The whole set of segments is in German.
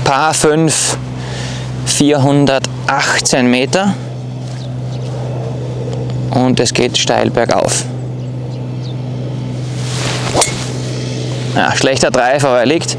Par 5, 418 Meter und es geht steil bergauf. Ja, schlechter Drive, aber er liegt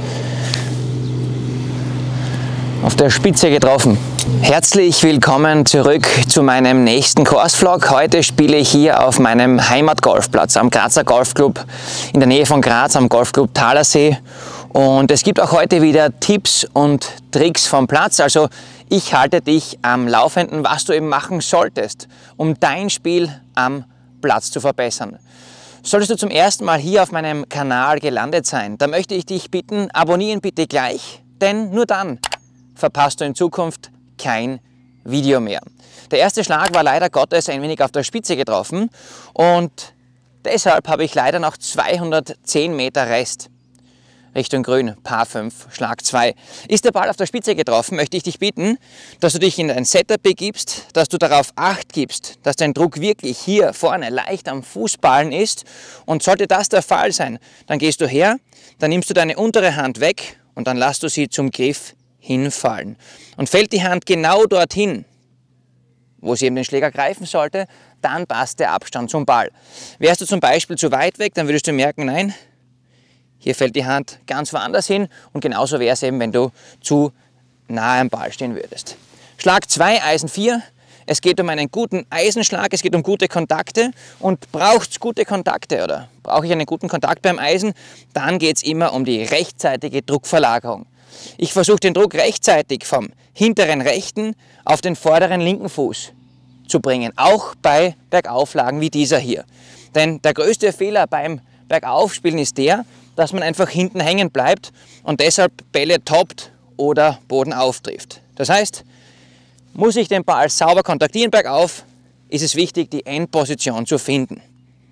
auf der Spitze getroffen. Herzlich willkommen zurück zu meinem nächsten Course-Vlog. Heute spiele ich hier auf meinem Heimatgolfplatz am Grazer Golfclub in der Nähe von Graz am Golfclub Thalersee. Und es gibt auch heute wieder Tipps und Tricks vom Platz. Also ich halte dich am Laufenden, was du eben machen solltest, um dein Spiel am Platz zu verbessern. Solltest du zum ersten Mal hier auf meinem Kanal gelandet sein, dann möchte ich dich bitten, abonnieren bitte gleich, denn nur dann verpasst du in Zukunft kein Video mehr. Der erste Schlag war leider Gottes ein wenig auf der Spitze getroffen und deshalb habe ich leider noch 210 Meter Rest Richtung Grün, Par 5, Schlag 2. Ist der Ball auf der Spitze getroffen, möchte ich dich bitten, dass du dich in dein Setup begibst, dass du darauf Acht gibst, dass dein Druck wirklich hier vorne leicht am Fußballen ist. Und sollte das der Fall sein, dann gehst du her, dann nimmst du deine untere Hand weg und dann lässt du sie zum Griff hinfallen. Und fällt die Hand genau dorthin, wo sie eben den Schläger greifen sollte, dann passt der Abstand zum Ball. Wärst du zum Beispiel zu weit weg, dann würdest du merken, nein, hier fällt die Hand ganz woanders hin und genauso wäre es eben, wenn du zu nahe am Ball stehen würdest. Schlag 2, Eisen 4. Es geht um einen guten Eisenschlag, es geht um gute Kontakte und braucht es gute Kontakte oder brauche ich einen guten Kontakt beim Eisen, dann geht es immer um die rechtzeitige Druckverlagerung. Ich versuche den Druck rechtzeitig vom hinteren rechten auf den vorderen linken Fuß zu bringen, auch bei Bergauflagen wie dieser hier. Denn der größte Fehler beim Bergaufspielen ist der, dass man einfach hinten hängen bleibt und deshalb Bälle toppt oder Boden auftrifft. Das heißt, muss ich den Ball sauber kontaktieren bergauf, ist es wichtig, die Endposition zu finden.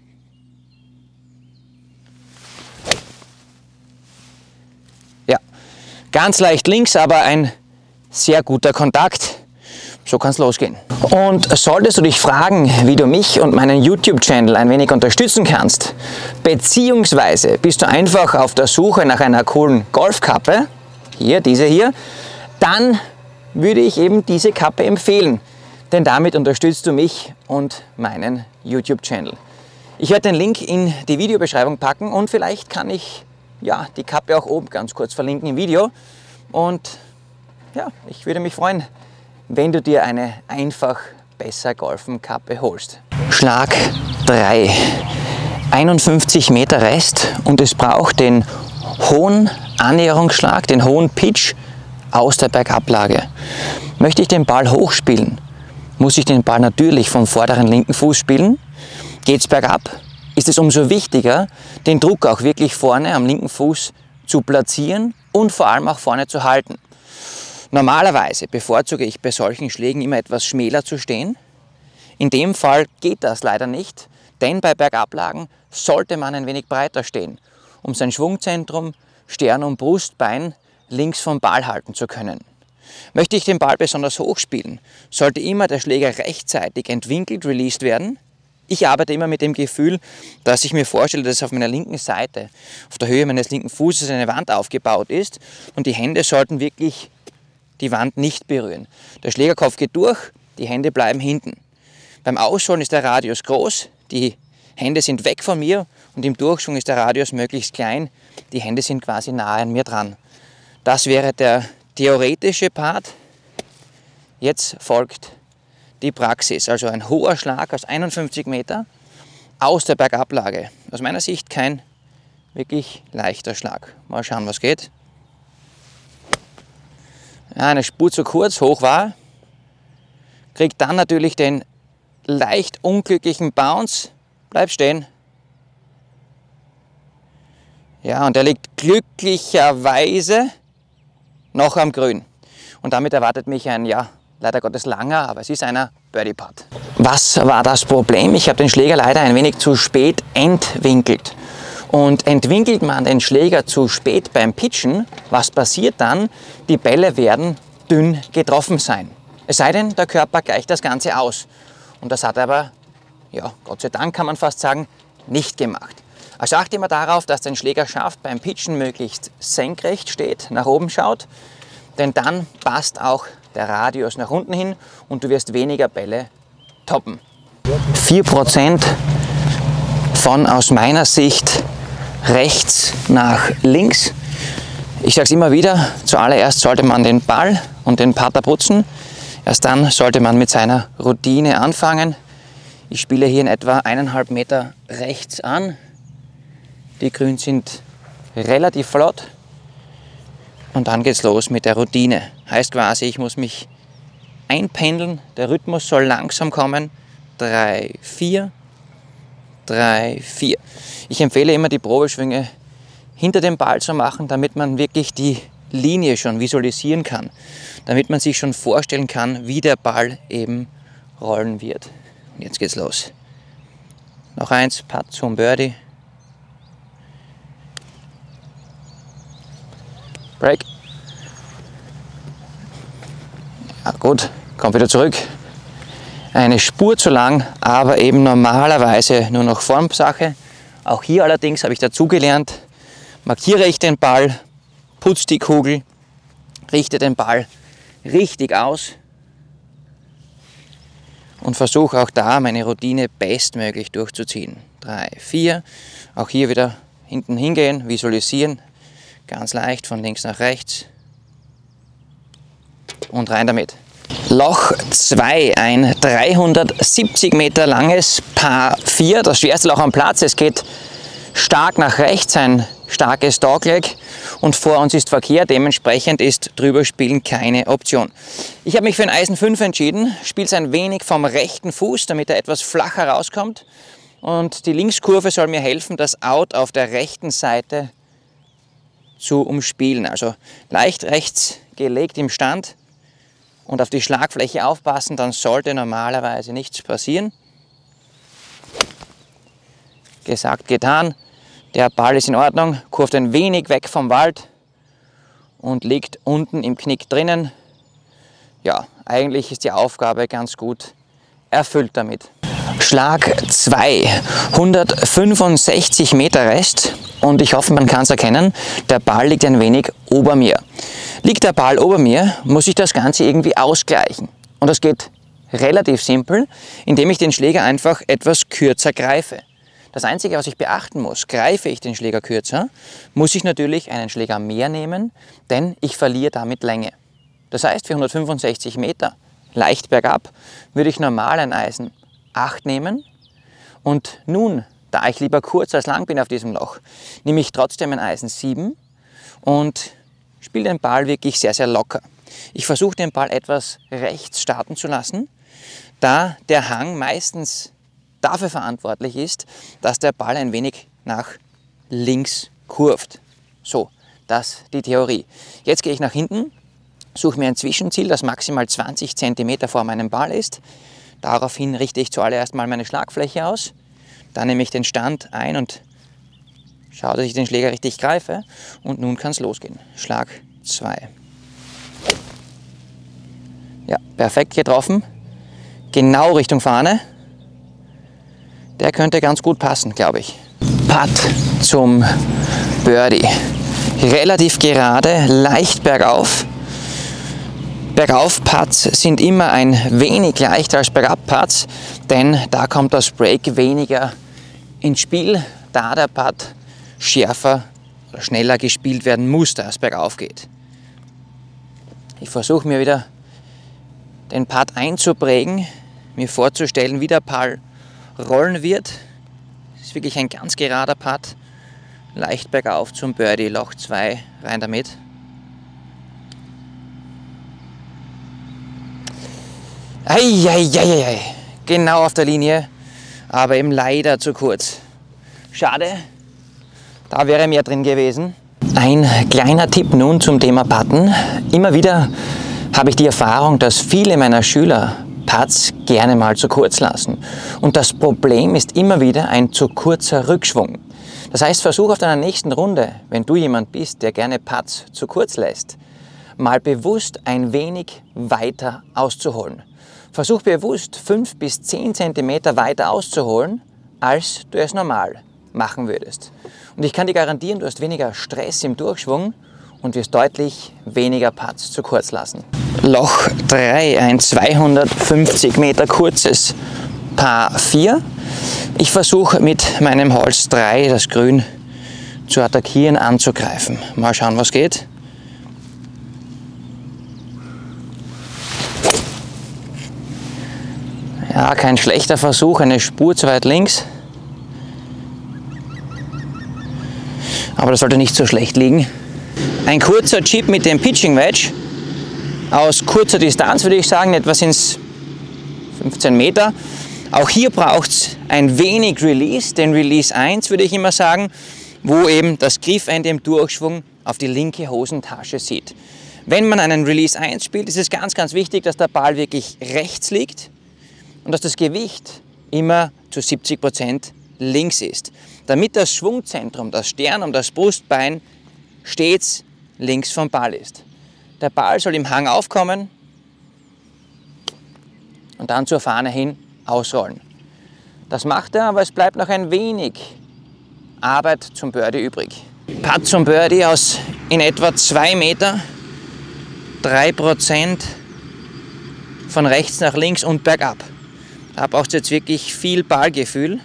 Ja, ganz leicht links, aber ein sehr guter Kontakt. So kann es losgehen. Und solltest du dich fragen, wie du mich und meinen YouTube-Channel ein wenig unterstützen kannst, beziehungsweise bist du einfach auf der Suche nach einer coolen Golfkappe, hier, diese hier, dann würde ich eben diese Kappe empfehlen, denn damit unterstützt du mich und meinen YouTube-Channel. Ich werde den Link in die Videobeschreibung packen und vielleicht kann ich ja, die Kappe auch oben ganz kurz verlinken im Video. Und ja, ich würde mich freuen, wenn du dir eine einfach besser golfen Kappe holst. Schlag 3. 51 Meter Rest und es braucht den hohen Annäherungsschlag, den hohen Pitch aus der Bergablage. Möchte ich den Ball hochspielen, muss ich den Ball natürlich vom vorderen linken Fuß spielen. Geht es bergab, ist es umso wichtiger, den Druck auch wirklich vorne am linken Fuß zu platzieren und vor allem auch vorne zu halten. Normalerweise bevorzuge ich bei solchen Schlägen immer etwas schmäler zu stehen. In dem Fall geht das leider nicht, denn bei Bergablagen sollte man ein wenig breiter stehen, um sein Schwungzentrum, Stern und Brustbein links vom Ball halten zu können. Möchte ich den Ball besonders hoch spielen, sollte immer der Schläger rechtzeitig entwinkelt released werden. Ich arbeite immer mit dem Gefühl, dass ich mir vorstelle, dass auf meiner linken Seite, auf der Höhe meines linken Fußes eine Wand aufgebaut ist und die Hände sollten wirklich die Wand nicht berühren. Der Schlägerkopf geht durch, die Hände bleiben hinten. Beim Ausholen ist der Radius groß, die Hände sind weg von mir und im Durchschwung ist der Radius möglichst klein, die Hände sind quasi nahe an mir dran. Das wäre der theoretische Part. Jetzt folgt die Praxis, also ein hoher Schlag aus 51 Meter aus der Bergablage. Aus meiner Sicht kein wirklich leichter Schlag. Mal schauen, was geht. Ja, eine Spur zu kurz, hoch war. Kriegt dann natürlich den leicht unglücklichen Bounce. Bleib stehen. Ja, und er liegt glücklicherweise noch am Grün. Und damit erwartet mich ein, ja, leider Gottes langer, aber es ist einer Birdie-Putt. Was war das Problem? Ich habe den Schläger leider ein wenig zu spät entwinkelt. Und entwinkelt man den Schläger zu spät beim Pitchen, was passiert dann? Die Bälle werden dünn getroffen sein. Es sei denn, der Körper gleicht das Ganze aus. Und das hat er aber, ja, Gott sei Dank kann man fast sagen, nicht gemacht. Also achte immer darauf, dass dein Schläger scharf beim Pitchen möglichst senkrecht steht, nach oben schaut. denn dann passt auch der Radius nach unten hin und du wirst weniger Bälle toppen. 4% von aus meiner Sicht rechts nach links. Ich sage es immer wieder, zuallererst sollte man den Ball und den Putter putzen. Erst dann sollte man mit seiner Routine anfangen. Ich spiele hier in etwa 1,5 Meter rechts an. Die Grüns sind relativ flott. Und dann geht's los mit der Routine. Heißt quasi, ich muss mich einpendeln. Der Rhythmus soll langsam kommen. 3, 4, 3, 4. Ich empfehle immer die Probeschwünge hinter dem Ball zu machen, damit man wirklich die Linie schon visualisieren kann. Damit man sich schon vorstellen kann, wie der Ball eben rollen wird. Und jetzt geht's los. Noch eins, Putt zum Birdie. Break. Ja gut, kommt wieder zurück. Eine Spur zu lang, aber eben normalerweise nur noch Formsache. Auch hier allerdings habe ich dazugelernt, markiere ich den Ball, putze die Kugel, richte den Ball richtig aus und versuche auch da meine Routine bestmöglich durchzuziehen. 3, 4, auch hier wieder hinten hingehen, visualisieren, ganz leicht von links nach rechts und rein damit. Loch 2, ein 370 Meter langes Par 4, das schwerste Loch am Platz. Es geht stark nach rechts, ein starkes Dogleg und vor uns ist Verkehr, dementsprechend ist drüber spielen keine Option. Ich habe mich für ein Eisen 5 entschieden, spiele es ein wenig vom rechten Fuß, damit er etwas flacher rauskommt und die Linkskurve soll mir helfen, das Out auf der rechten Seite zu umspielen. Also leicht rechts gelegt im Stand und auf die Schlagfläche aufpassen, dann sollte normalerweise nichts passieren. Gesagt, getan. Der Ball ist in Ordnung, kurvt ein wenig weg vom Wald und liegt unten im Knick drinnen. Ja, eigentlich ist die Aufgabe ganz gut erfüllt damit. Schlag 2, 165 Meter Rest und ich hoffe, man kann es erkennen, der Ball liegt ein wenig ober mir. Liegt der Ball ober mir, muss ich das Ganze irgendwie ausgleichen. Und das geht relativ simpel, indem ich den Schläger einfach etwas kürzer greife. Das Einzige, was ich beachten muss, greife ich den Schläger kürzer, muss ich natürlich einen Schläger mehr nehmen, denn ich verliere damit Länge. Das heißt, für 165 Meter, leicht bergab, würde ich normal ein Eisen 8 nehmen und nun, da ich lieber kurz als lang bin auf diesem Loch, nehme ich trotzdem ein Eisen 7 und spiele den Ball wirklich sehr, sehr locker. Ich versuche den Ball etwas rechts starten zu lassen, da der Hang meistens dafür verantwortlich ist, dass der Ball ein wenig nach links kurvt. So, das ist die Theorie. Jetzt gehe ich nach hinten, suche mir ein Zwischenziel, das maximal 20 cm vor meinem Ball ist. Daraufhin richte ich zuallererst mal meine Schlagfläche aus. Dann nehme ich den Stand ein und schaue, dass ich den Schläger richtig greife. Und nun kann es losgehen. Schlag 2. Ja, perfekt getroffen. Genau Richtung Fahne. Der könnte ganz gut passen, glaube ich. Putt zum Birdie. Relativ gerade, leicht bergauf. Bergauf-Putts sind immer ein wenig leichter als Bergab-Putts, denn da kommt das Break weniger ins Spiel, da der Putt schärfer oder schneller gespielt werden muss, da es bergauf geht. Ich versuche mir wieder den Putt einzuprägen, mir vorzustellen, wie der Ball rollen wird. Es ist wirklich ein ganz gerader Putt, leicht bergauf zum Birdie, Loch 2, rein damit. Eieieiei, genau auf der Linie, aber eben leider zu kurz. Schade, da wäre mehr drin gewesen. Ein kleiner Tipp nun zum Thema Putten. Immer wieder habe ich die Erfahrung, dass viele meiner Schüler Putts gerne mal zu kurz lassen. Und das Problem ist immer wieder ein zu kurzer Rückschwung. Das heißt, versuch auf deiner nächsten Runde, wenn du jemand bist, der gerne Putts zu kurz lässt, mal bewusst ein wenig weiter auszuholen. Versuch bewusst 5 bis 10 cm weiter auszuholen, als du es normal machen würdest. Und ich kann dir garantieren, du hast weniger Stress im Durchschwung und wirst deutlich weniger Putts zu kurz lassen. Loch 3, ein 250 Meter kurzes Par 4. Ich versuche mit meinem Holz 3 das Grün zu attackieren, anzugreifen. Mal schauen, was geht. Ja, kein schlechter Versuch, eine Spur zu weit links. Aber das sollte nicht so schlecht liegen. Ein kurzer Chip mit dem Pitching Wedge aus kurzer Distanz, würde ich sagen, etwa sind es 15 Meter. Auch hier braucht es ein wenig Release, den Release 1 würde ich immer sagen, wo eben das Griffende im Durchschwung auf die linke Hosentasche sieht. Wenn man einen Release 1 spielt, ist es ganz, ganz wichtig, dass der Ball wirklich rechts liegt und dass das Gewicht immer zu 70% links ist, damit das Schwungzentrum, das Sternum, das Brustbein stets links vom Ball ist. Der Ball soll im Hang aufkommen und dann zur Fahne hin ausrollen. Das macht er, aber es bleibt noch ein wenig Arbeit zum Birdie übrig. Putt zum Birdie aus in etwa 2 Meter, 3% von rechts nach links und bergab. Da braucht es jetzt wirklich viel Ballgefühl.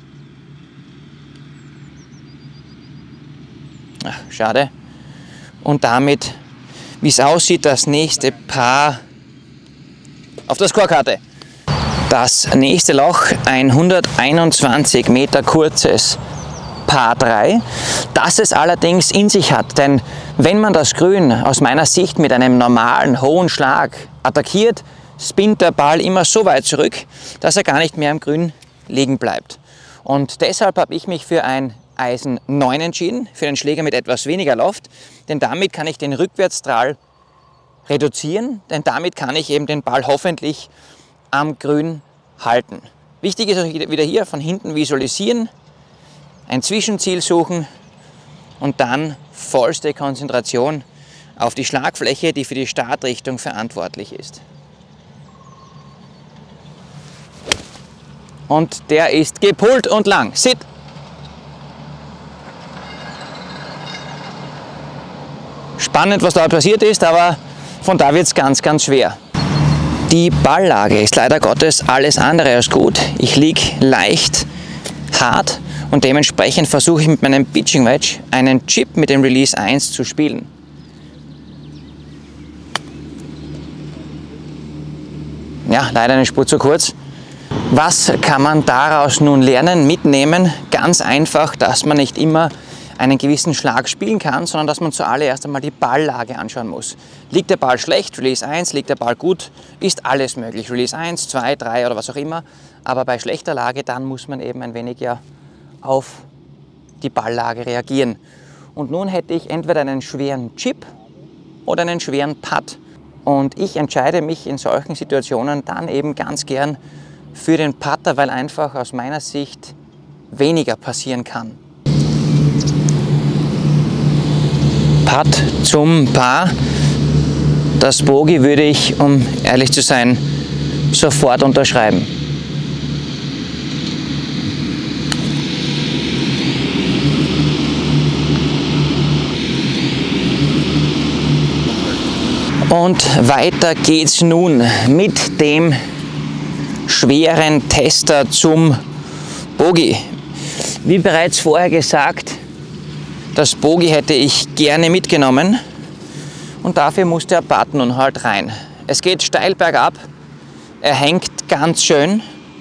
Ach, schade. Und damit, wie es aussieht, das nächste Paar auf der Scorekarte. Das nächste Loch, ein 121 Meter kurzes Par 3, das es allerdings in sich hat. Denn wenn man das Grün aus meiner Sicht mit einem normalen hohen Schlag attackiert, spinnt der Ball immer so weit zurück, dass er gar nicht mehr am Grün liegen bleibt. Und deshalb habe ich mich für ein Eisen 9 entschieden, für einen Schläger mit etwas weniger Loft, denn damit kann ich den Rückwärtsdrall reduzieren, denn damit kann ich eben den Ball hoffentlich am Grün halten. Wichtig ist wieder hier von hinten visualisieren, ein Zwischenziel suchen und dann vollste Konzentration auf die Schlagfläche, die für die Startrichtung verantwortlich ist. Und der ist gepult und lang. Sit! Spannend, was da passiert ist, aber von da wird es ganz, ganz schwer. Die Balllage ist leider Gottes alles andere als gut. Ich liege leicht hart und dementsprechend versuche ich mit meinem Pitching Wedge einen Chip mit dem Release 1 zu spielen. Ja, leider eine Spur zu kurz. Was kann man daraus nun lernen, mitnehmen? Ganz einfach, dass man nicht immer einen gewissen Schlag spielen kann, sondern dass man zuallererst einmal die Balllage anschauen muss. Liegt der Ball schlecht, Release 1, liegt der Ball gut, ist alles möglich. Release 1, 2, 3 oder was auch immer. Aber bei schlechter Lage, dann muss man eben ein wenig ja auf die Balllage reagieren. Und nun hätte ich entweder einen schweren Chip oder einen schweren Putt. Und ich entscheide mich in solchen Situationen dann eben ganz gern für den Putter, weil einfach aus meiner Sicht weniger passieren kann. Putt zum Paar. Das Bogey würde ich, um ehrlich zu sein, sofort unterschreiben. Und weiter geht's nun mit dem schweren Tester zum Bogey. Wie bereits vorher gesagt, das Bogey hätte ich gerne mitgenommen und dafür muss der Putt nun halt rein. Es geht steil bergab, er hängt ganz schön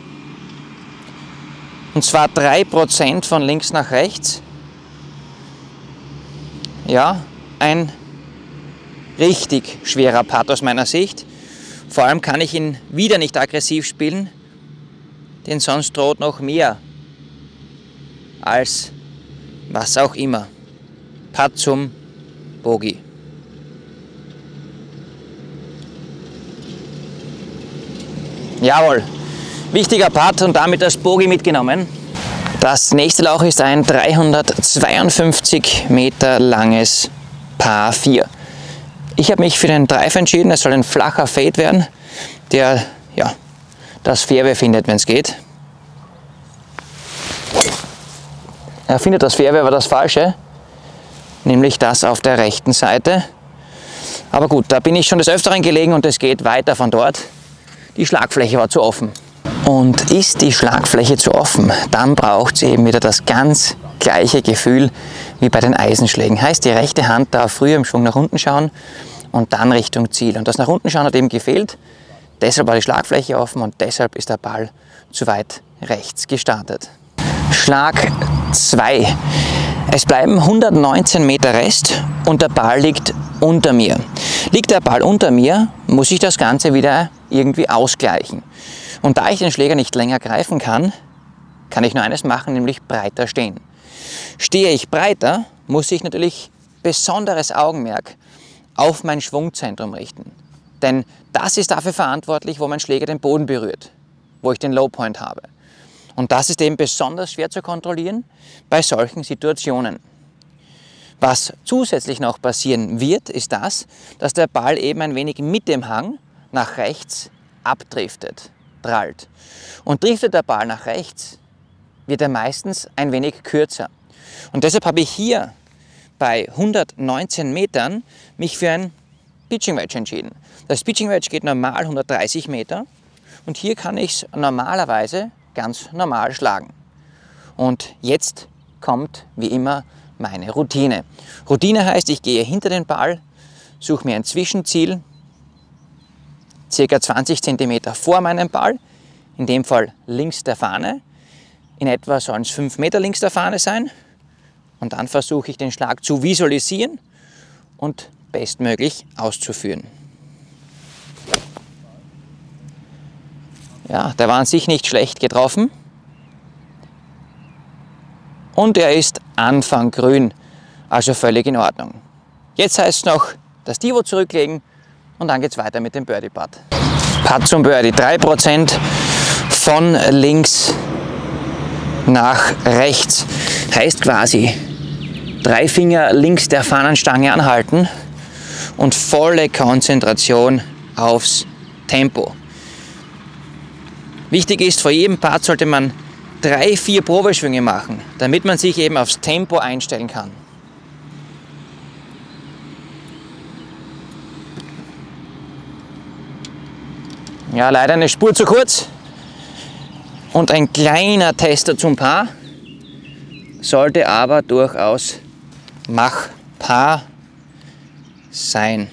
und zwar 3% von links nach rechts. Ja, ein richtig schwerer Putt aus meiner Sicht. Vor allem kann ich ihn wieder nicht aggressiv spielen, denn sonst droht noch mehr als was auch immer. Putt zum Bogey. Jawohl, wichtiger Putt und damit das Bogey mitgenommen. Das nächste Loch ist ein 352 Meter langes Par 4. Ich habe mich für den Drive entschieden, es soll ein flacher Fade werden, der ja, das Fairway findet, wenn es geht. Er findet das Fairway, aber das Falsche. nämlich das auf der rechten Seite. Aber gut, da bin ich schon des Öfteren gelegen und es geht weiter von dort. Die Schlagfläche war zu offen. Und ist die Schlagfläche zu offen, dann braucht es eben wieder das ganz gleiche Gefühl wie bei den Eisenschlägen. Heißt, die rechte Hand darf früher im Schwung nach unten schauen und dann Richtung Ziel. Und das nach unten schauen hat eben gefehlt. Deshalb war die Schlagfläche offen und deshalb ist der Ball zu weit rechts gestartet. Schlag 2. Es bleiben 119 Meter Rest und der Ball liegt unter mir. Liegt der Ball unter mir, muss ich das Ganze wieder irgendwie ausgleichen. Und da ich den Schläger nicht länger greifen kann, kann ich nur eines machen, nämlich breiter stehen. Stehe ich breiter, muss ich natürlich besonderes Augenmerk auf mein Schwungzentrum richten. Denn das ist dafür verantwortlich, wo mein Schläger den Boden berührt, wo ich den Low Point habe. Und das ist eben besonders schwer zu kontrollieren bei solchen Situationen. Was zusätzlich noch passieren wird, ist das, dass der Ball eben ein wenig mit dem Hang nach rechts abdriftet, prallt. Und driftet der Ball nach rechts, wird er meistens ein wenig kürzer. Und deshalb habe ich hier bei 119 Metern mich für ein Pitching Wedge entschieden. Das Pitching Wedge geht normal 130 Meter und hier kann ich es normalerweise ganz normal schlagen. Und jetzt kommt wie immer meine Routine. Routine heißt, ich gehe hinter den Ball, suche mir ein Zwischenziel, ca. 20 cm vor meinem Ball, in dem Fall links der Fahne. In etwa sollen es 5 Meter links der Fahne sein. Und dann versuche ich den Schlag zu visualisieren und bestmöglich auszuführen. Ja, der war an sich nicht schlecht getroffen. Und er ist Anfang grün, also völlig in Ordnung. Jetzt heißt es noch das Tivo zurücklegen und dann geht es weiter mit dem Birdie-Putt. Putt zum Birdie, 3% von links nach rechts. Heißt quasi 3 Finger links der Fahnenstange anhalten und volle Konzentration aufs Tempo. Wichtig ist, vor jedem Putt sollte man 3-4 Probeschwünge machen, damit man sich eben aufs Tempo einstellen kann. Ja, leider eine Spur zu kurz. Und ein kleiner Tester zum Paar, sollte aber durchaus machbar sein.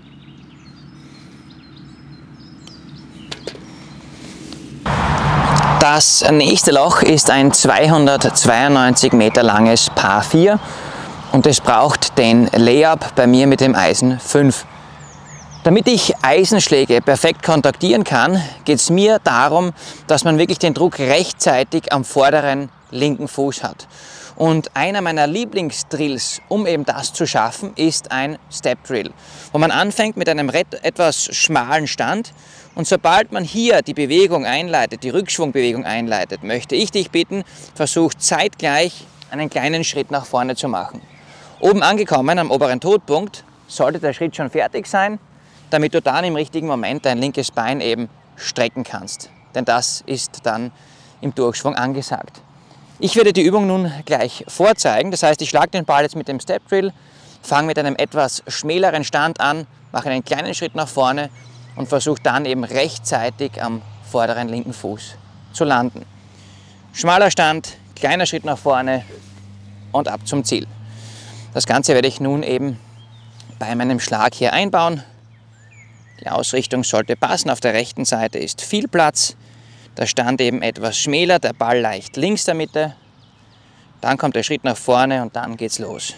Das nächste Loch ist ein 292 Meter langes Par 4 und es braucht den Layup bei mir mit dem Eisen 5. Damit ich Eisenschläge perfekt kontaktieren kann, geht es mir darum, dass man wirklich den Druck rechtzeitig am vorderen linken Fuß hat. Und einer meiner Lieblingsdrills, um eben das zu schaffen, ist ein Step Drill, wo man anfängt mit einem etwas schmalen Stand und sobald man hier die Bewegung einleitet, die Rückschwungbewegung einleitet, möchte ich dich bitten, versuch zeitgleich einen kleinen Schritt nach vorne zu machen. Oben angekommen, am oberen Todpunkt, sollte der Schritt schon fertig sein, damit du dann im richtigen Moment dein linkes Bein eben strecken kannst. Denn das ist dann im Durchschwung angesagt. Ich werde die Übung nun gleich vorzeigen. Das heißt, ich schlage den Ball jetzt mit dem Step Drill, fange mit einem etwas schmäleren Stand an, mache einen kleinen Schritt nach vorne und versuche dann eben rechtzeitig am vorderen linken Fuß zu landen. Schmaler Stand, kleiner Schritt nach vorne und ab zum Ziel. Das Ganze werde ich nun eben bei meinem Schlag hier einbauen. Die Ausrichtung sollte passen. Auf der rechten Seite ist viel Platz. Der Stand eben etwas schmäler, der Ball leicht links der Mitte. Dann kommt der Schritt nach vorne und dann geht's los.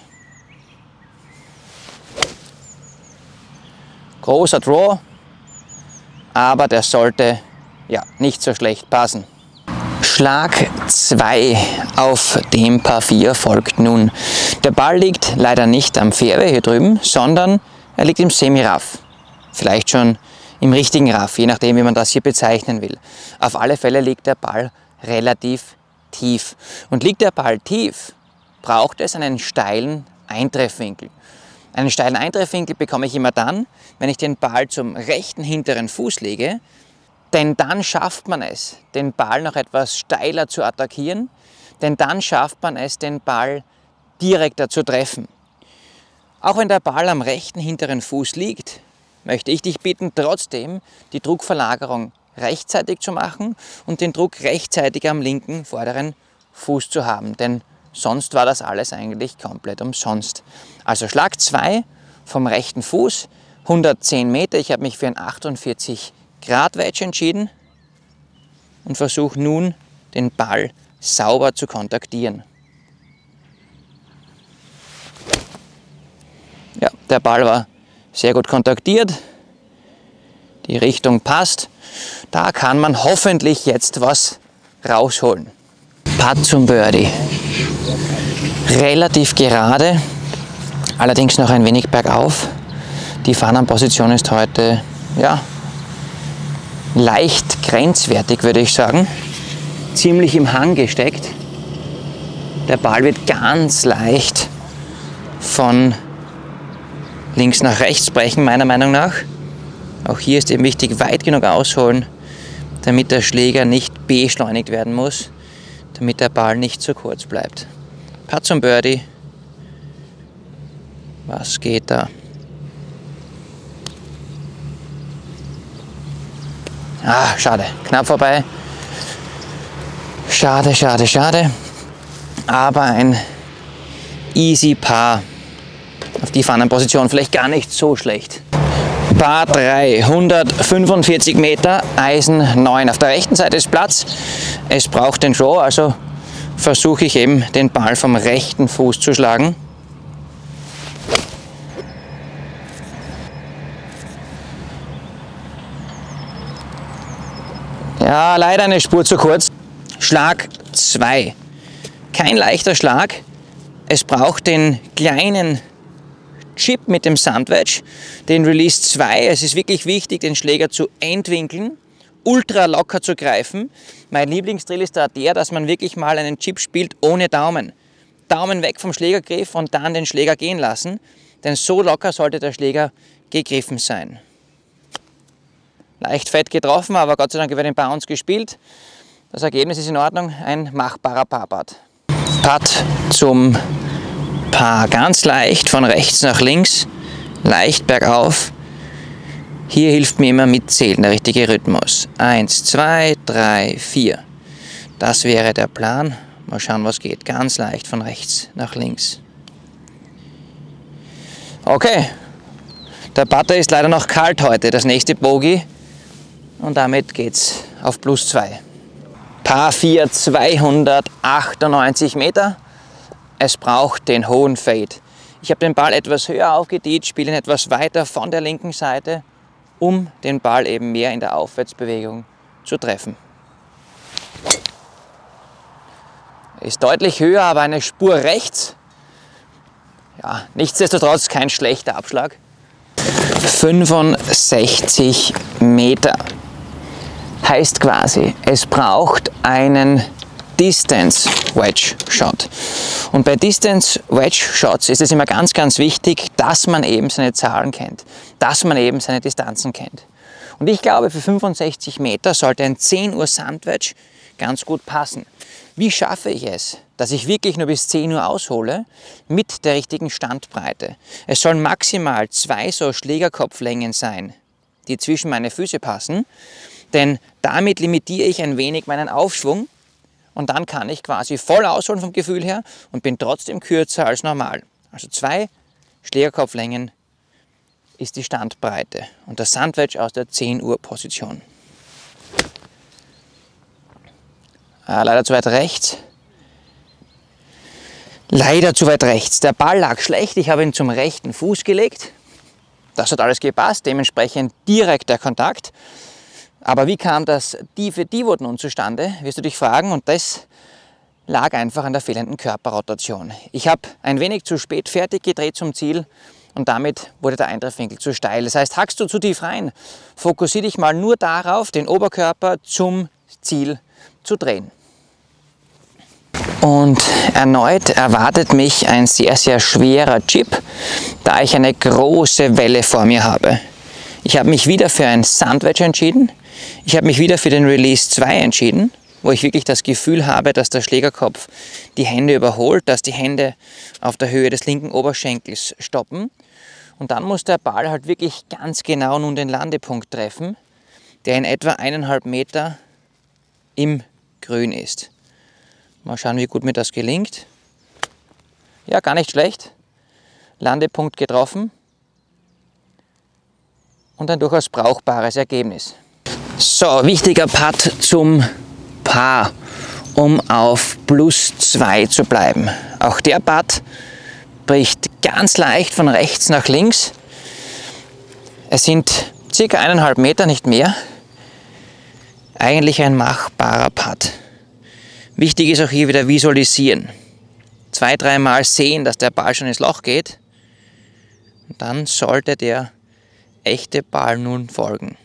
Großer Draw, aber der sollte ja nicht so schlecht passen. Schlag 2 auf dem Par 4 folgt nun. Der Ball liegt leider nicht am Fairway hier drüben, sondern er liegt im Semi-Raff. Vielleicht schon im richtigen Raff, je nachdem, wie man das hier bezeichnen will. Auf alle Fälle liegt der Ball relativ tief. Und liegt der Ball tief, braucht es einen steilen Eintreffwinkel. Einen steilen Eintreffwinkel bekomme ich immer dann, wenn ich den Ball zum rechten hinteren Fuß lege, denn dann schafft man es, den Ball noch etwas steiler zu attackieren, denn dann schafft man es, den Ball direkter zu treffen. Auch wenn der Ball am rechten hinteren Fuß liegt, möchte ich dich bitten, trotzdem die Druckverlagerung rechtzeitig zu machen und den Druck rechtzeitig am linken vorderen Fuß zu haben, denn sonst war das alles eigentlich komplett umsonst. Also Schlag 2 vom rechten Fuß, 110 Meter. Ich habe mich für ein 48 Grad Wedge entschieden und versuche nun, den Ball sauber zu kontaktieren. Ja, der Ball war sehr gut kontaktiert. Die Richtung passt. Da kann man hoffentlich jetzt was rausholen. Putt zum Birdie. Relativ gerade, allerdings noch ein wenig bergauf. Die Fahnenposition ist heute ja, leicht grenzwertig, würde ich sagen. Ziemlich im Hang gesteckt. Der Ball wird ganz leicht von links nach rechts brechen, meiner Meinung nach. Auch hier ist eben wichtig, weit genug ausholen, damit der Schläger nicht beschleunigt werden muss, damit der Ball nicht zu kurz bleibt. Putt zum Birdie. Was geht da? Ah, schade. Knapp vorbei. Schade, schade, schade. Aber ein easy Par. Auf die Fahnenposition vielleicht gar nicht so schlecht. Par 3, 145 Meter, Eisen 9. Auf der rechten Seite ist Platz. Es braucht den Draw, also versuche ich eben den Ball vom rechten Fuß zu schlagen. Ja, leider eine Spur zu kurz. Schlag 2. Kein leichter Schlag. Es braucht den kleinen Chip mit dem Sandwedge, den Release 2. Es ist wirklich wichtig, den Schläger zu entwinkeln, ultra locker zu greifen. Mein Lieblingsdrill ist da der, dass man wirklich mal einen Chip spielt ohne Daumen. Daumen weg vom Schlägergriff und dann den Schläger gehen lassen, denn so locker sollte der Schläger gegriffen sein. Leicht fett getroffen, aber Gott sei Dank über den Bounce gespielt. Das Ergebnis ist in Ordnung, ein machbarer Par-Putt. Putt zum Par, ganz leicht von rechts nach links, leicht bergauf. Hier hilft mir immer mitzählen, der richtige Rhythmus. 1, 2, 3, 4. Das wäre der Plan. Mal schauen, was geht. Ganz leicht von rechts nach links. Okay, der Putter ist leider noch kalt heute. Das nächste Bogey. Und damit geht's auf +2. Par 4, 298 Meter. Es braucht den hohen Fade. Ich habe den Ball etwas höher aufgedreht, spiele ihn etwas weiter von der linken Seite, um den Ball eben mehr in der Aufwärtsbewegung zu treffen. Ist deutlich höher, aber eine Spur rechts. Ja, nichtsdestotrotz kein schlechter Abschlag. 65 Meter. Heißt quasi, es braucht einen Distance Wedge Shot. Und bei Distance Wedge Shots ist es immer ganz, ganz wichtig, dass man eben seine Zahlen kennt, dass man eben seine Distanzen kennt. Und ich glaube, für 65 Meter sollte ein 10 Uhr Sandwedge ganz gut passen. Wie schaffe ich es, dass ich wirklich nur bis 10 Uhr aushole mit der richtigen Standbreite? Es sollen maximal 2 so Schlägerkopflängen sein, die zwischen meine Füße passen, denn damit limitiere ich ein wenig meinen Aufschwung und dann kann ich quasi voll ausholen vom Gefühl her und bin trotzdem kürzer als normal. Also 2 Schlägerkopflängen ist die Standbreite und der Sandwedge aus der 10 Uhr Position. Leider zu weit rechts. Leider zu weit rechts. Der Ball lag schlecht, ich habe ihn zum rechten Fuß gelegt. Das hat alles gepasst, dementsprechend direkt der Kontakt. Aber wie kam das tiefe Divot nun zustande, wirst du dich fragen, und das lag einfach an der fehlenden Körperrotation. Ich habe ein wenig zu spät fertig gedreht zum Ziel und damit wurde der Eintreffwinkel zu steil. Das heißt, hackst du zu tief rein, fokussiere dich mal nur darauf, den Oberkörper zum Ziel zu drehen. Und erneut erwartet mich ein sehr, sehr schwerer Chip, da ich eine große Welle vor mir habe. Ich habe mich wieder für ein Sandwedge entschieden. Ich habe mich wieder für den Release 2 entschieden wo ich wirklich das Gefühl habe, dass der Schlägerkopf die Hände überholt, dass die Hände auf der Höhe des linken Oberschenkels stoppen. Und dann muss der Ball halt wirklich ganz genau nun den Landepunkt treffen, der in etwa 1,5 Meter im Grün ist. Mal schauen, wie gut mir das gelingt. Ja, gar nicht schlecht. Landepunkt getroffen. Und ein durchaus brauchbares Ergebnis. So, wichtiger Putt zum Paar, um auf +2 zu bleiben. Auch der Putt bricht ganz leicht von rechts nach links. Es sind ca. 1,5 Meter, nicht mehr. Eigentlich ein machbarer Putt. Wichtig ist auch hier wieder visualisieren. 2-3 Mal sehen, dass der Ball schon ins Loch geht. Und dann sollte der echte Ball nun folgen.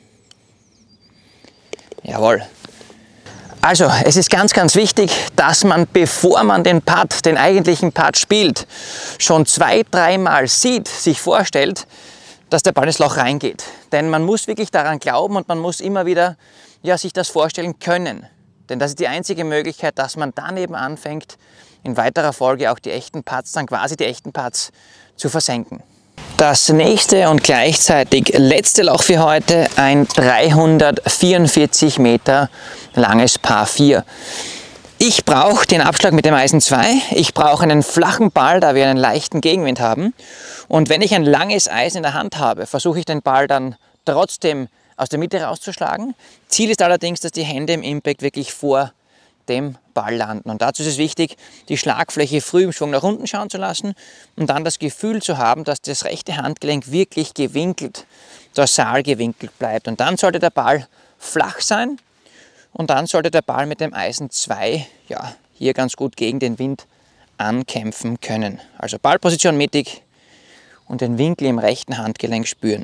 Jawohl. Also, es ist ganz, ganz wichtig, dass man, bevor man den Putt, den eigentlichen Putt spielt, schon 2-3 Mal sieht, sich vorstellt, dass der Ball ins Loch reingeht. Denn man muss wirklich daran glauben und man muss immer wieder sich das vorstellen können. Denn das ist die einzige Möglichkeit, dass man dann eben anfängt, in weiterer Folge auch die echten Putts, dann quasi die echten Putts zu versenken. Das nächste und gleichzeitig letzte Loch für heute, ein 344 Meter langes Par 4. Ich brauche den Abschlag mit dem Eisen 2, ich brauche einen flachen Ball, da wir einen leichten Gegenwind haben. Und wenn ich ein langes Eisen in der Hand habe, versuche ich den Ball dann trotzdem aus der Mitte rauszuschlagen. Ziel ist allerdings, dass die Hände im Impact wirklich vor dem Ball landen. Und dazu ist es wichtig, die Schlagfläche früh im Schwung nach unten schauen zu lassen und dann das Gefühl zu haben, dass das rechte Handgelenk wirklich gewinkelt, dorsal gewinkelt bleibt. Und dann sollte der Ball flach sein und dann sollte der Ball mit dem Eisen 2 hier ganz gut gegen den Wind ankämpfen können. Also Ballposition mittig und den Winkel im rechten Handgelenk spüren.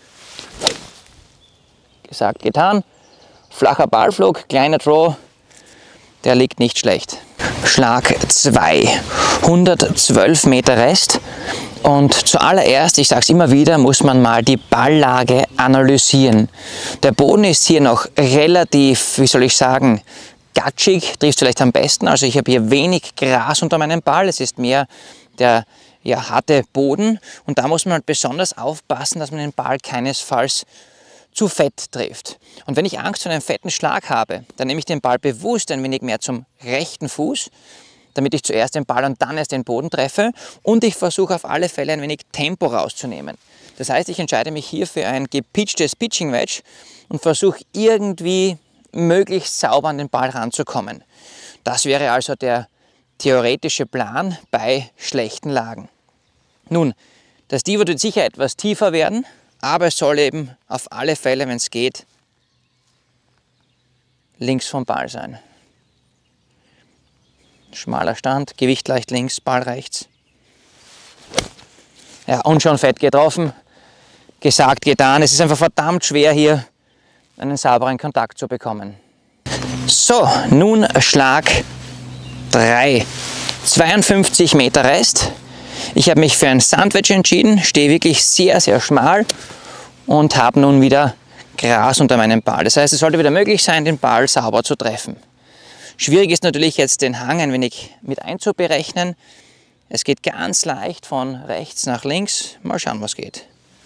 Gesagt, getan. Flacher Ballflug, kleiner Draw. Der liegt nicht schlecht. Schlag 2, 112 Meter Rest. Und zuallererst, ich sage es immer wieder, muss man mal die Balllage analysieren. Der Boden ist hier noch relativ, wie soll ich sagen, gatschig, trifft vielleicht am besten. Also ich habe hier wenig Gras unter meinem Ball. Es ist mehr der harte Boden. Und da muss man halt besonders aufpassen, dass man den Ball keinesfalls zu fett trifft. Und wenn ich Angst vor einem fetten Schlag habe, dann nehme ich den Ball bewusst ein wenig mehr zum rechten Fuß, damit ich zuerst den Ball und dann erst den Boden treffe, und ich versuche auf alle Fälle ein wenig Tempo rauszunehmen. Das heißt, ich entscheide mich hier für ein gepitchtes Pitching Wedge und versuche irgendwie möglichst sauber an den Ball ranzukommen. Das wäre also der theoretische Plan bei schlechten Lagen. Nun, das Tee wird sicher etwas tiefer werden, aber es soll eben auf alle Fälle, wenn es geht, links vom Ball sein. Schmaler Stand, Gewicht leicht links, Ball rechts. Ja, und schon fett getroffen. Gesagt, getan. Es ist einfach verdammt schwer, hier einen sauberen Kontakt zu bekommen. So, nun Schlag 3. 52 Meter Rest. Ich habe mich für ein Sandwich entschieden, stehe wirklich sehr, sehr schmal und habe nun wieder Gras unter meinem Ball. Das heißt, es sollte wieder möglich sein, den Ball sauber zu treffen. Schwierig ist natürlich jetzt, den Hang ein wenig mit einzuberechnen. Es geht ganz leicht von rechts nach links. Mal schauen, was geht.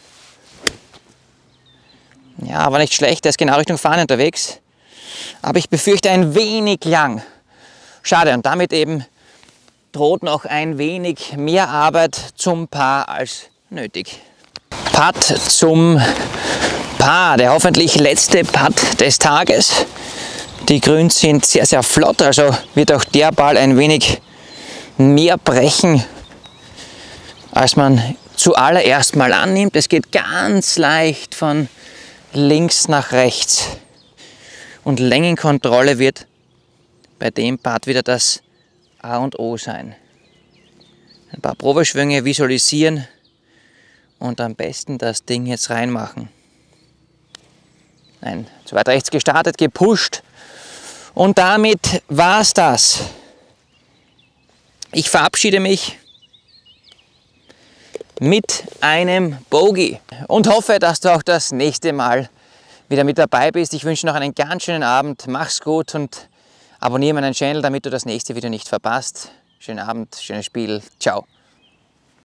Ja, aber nicht schlecht, der ist genau Richtung Fahne unterwegs. Aber ich befürchte ein wenig lang. Schade, und damit eben droht noch ein wenig mehr Arbeit zum Paar als nötig. Putt zum Paar, der hoffentlich letzte Putt des Tages. Die Grüns sind sehr, sehr flott, also wird auch der Ball ein wenig mehr brechen, als man zuallererst mal annimmt. Es geht ganz leicht von links nach rechts. Und Längenkontrolle wird bei dem Putt wieder das A und O sein. Ein paar Probeschwünge visualisieren und am besten das Ding jetzt reinmachen. Nein, zu weit rechts gestartet, gepusht, und damit war's das. Ich verabschiede mich mit einem Bogey und hoffe, dass du auch das nächste Mal wieder mit dabei bist. Ich wünsche noch einen ganz schönen Abend, mach's gut und Abonniere meinen Channel, damit du das nächste Video nicht verpasst. Schönen Abend, schönes Spiel. Ciao.